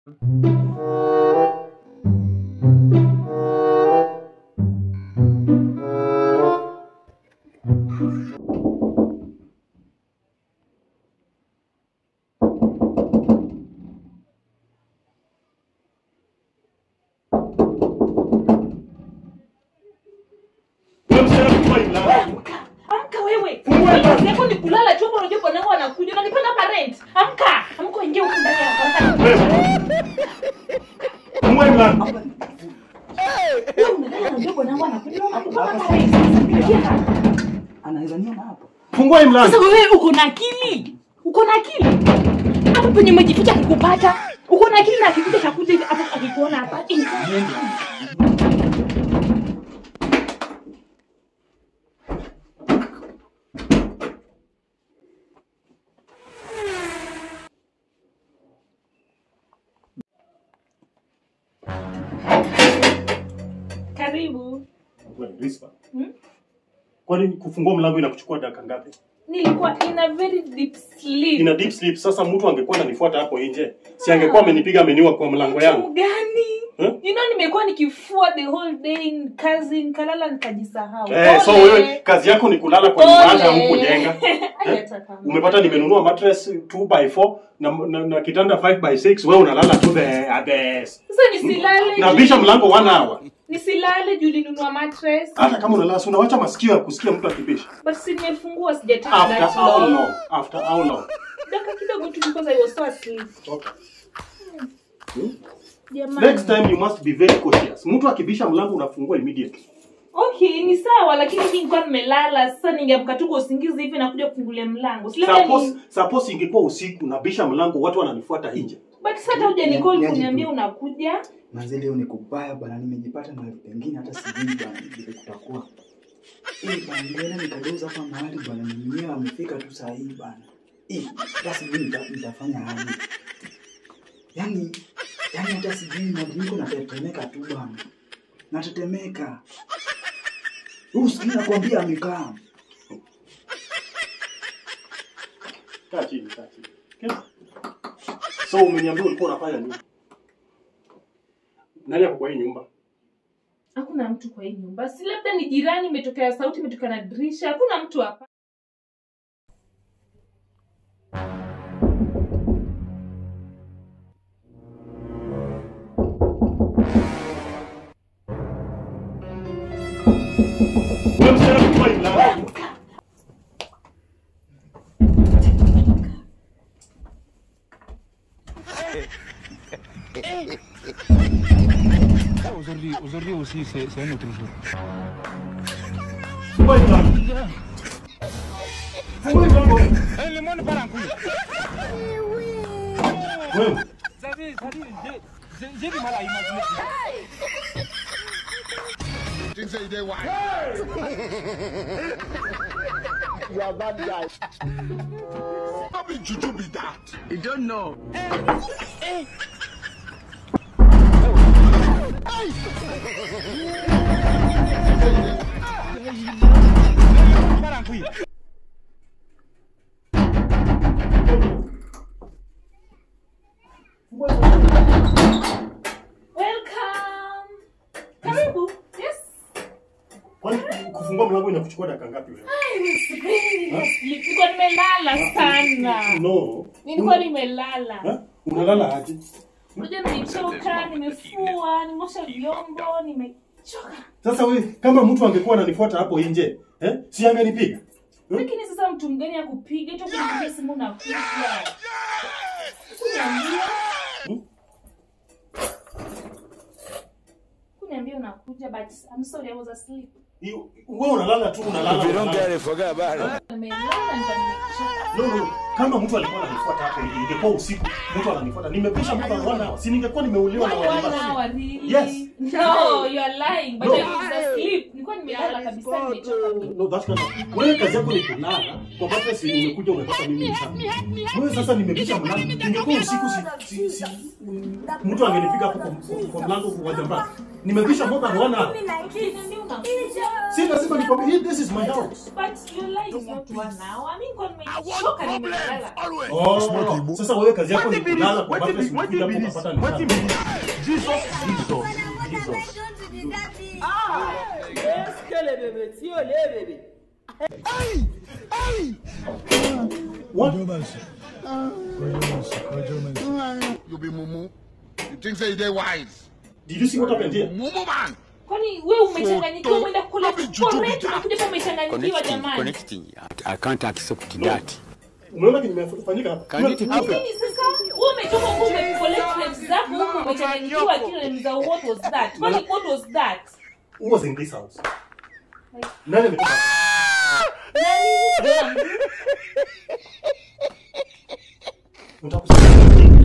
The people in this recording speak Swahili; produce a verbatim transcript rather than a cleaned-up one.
Amka wewe. Yako ni kulala chombo unajua bwana wangu anakuja. Unanipanda parent. Amka. Amka ingia huko ndani ya kwanza. Fungua mlango. Wewe unalala unajua bwana wangu anakuja. Unanipanda parent. Anaweza niona hapo. Fungua mlango. Sasa wewe uko na akili? Uko na akili? Hapo penye umejificha kukupata. Uko na akili na akikuja chakuja hapo akikuona hapa. Karibu. Wewe Rispa. Hmm? Kwani kufungua mlango inakuchukua dakika ngapi? Nilikuwa in a very deep sleep. In a deep sleep. Sasa mtu angekuwa ananifuata hapo nje. Si angekuwa amenipiga ameniua kwa mlango yangu. Gani? Huh? You know nimekuwa nikifua the whole day kazi nikalala nikajisahau. Eh, so wewe kazi yako ni kulala kwa nyumba huko kujenga. Umepata nimenunua mattress two by four na, na, na kitanda five by six, wewe unalala tu the abyss. Sasa nisilale. Na bisha mlango one hour. Nisilale juu nilinunua mattress. Hata kama unalala unaacha masikio ya kusikia mtu akibisha. But si nimefungua sijataka. After how long? After how long? Dakika kidogo tu because I was so asleep. Okay. Hmm? Jamani. Next time you must be very cautious. Mtu akibisha mlango unafungua immediately. Okay, ni sawa lakini ningekuwa nimelala sasa ningeamka tu kwa usingizi hivi na kuja kufungulia mlango. Suppose ni... suppose ingekuwa usiku na bisha mlango watu wananifuata nje. But sasa huja ni call kuniambia unakuja. Manze leo ni kubaya bwana, nimejipata mahali pengine hata sijui bwana vile kutakuwa. Eh bwana, niliona nikageuza hapa mahali bwana, mwenyewe amefika tu saa hii bwana. Eh, basi mimi nitafanya aje? Yaani, yaani hata sijui mabingo na tetemeka tu bwana. Natetemeka. Usikii nakwambia amekaa. Kaa chini, kaa chini. Okay? So umeniambia ulikuwa unafanya nini? Nani hapo kwa hii nyumba? Hakuna mtu kwa hii nyumba. Si labda ni jirani imetokea sauti imetoka na dirisha. Hakuna mtu hapa. Wewe msichana kwa hii mlango. Aujourd'hui, aujourd'hui aussi, c'est un autre jour. Fungua mlango. Fungua mlango. Eh, le monde part en couille. Wewe. Ça dit, ça dit, j'ai du mal à imaginer. You say they white. You are bad guy. How did you be that? You don't know. Eh, part en couille. Welcome. Karibu. Yes. Kwani kufungua mlango inakuchukua dakika ngapi wewe? Nilikuwa nimelala sana. No. Nilikuwa nimelala. Ha? Unalala aje? Unajua nimechoka, nimefua, nimosha vyombo, nimechoka. Sasa wewe kama mtu angekuwa ananifuata hapo nje, eh? Si angenipiga? Lakini sasa mtu mgeni akupiga, hicho kunipigia simu na kuja. Kuniambia. Hmm? Kuniambia unakuja but I'm sorry I was asleep. Wewe unalala tu unalala. You don't get it, forget about it. Nimelala ndo nimechoka. No, no. Kama mtu alikuwa ananifuata hapo ingekuwa usiku, mtu ananifuata. Nimepisha mtu anaona, si ningekuwa nimeuliwa na wale basi. Really? Yes. No, you are lying. But no. I was asleep. Nilikuwa nimelala kabisa nimechoka mimi. No, that's not. Wewe kazi yako ni kulala. Kwa sababu si umekuja umepata mimi mchana. Wewe sasa nimebisha mlango. Ingekuwa usiku si, si, si mtu angenipiga hapo kwa mlango kwa jamba. Nimebisha more than one hour. Si lazima nikwambie this is my house. But your life is not one hour. I mean kwa nimechoka nimelala. Oh, sasa wewe kazi yako ni kulala kwa sababu si umekuja hapo kupata mchana. Jesus, Jesus. Jesus. Ah, yes, kele bebe, sio le bebe. Hey! Hey! What? You be mumu. You think say they wise? Did you see what happened here? Mumu man. Kwani wewe umechanganyikiwa umeenda kula correct unakuja kama umechanganyikiwa jamani. Connecting. I can't accept that. Unaona kimefanyika hapa? Can it happen? Lakini sasa wewe umetoka huko umecollect claims zako huko umechanganyikiwa kile ni za what was that? Kwani what was that? Who was in this house? Nani ametoka? Nani? Unataka kusema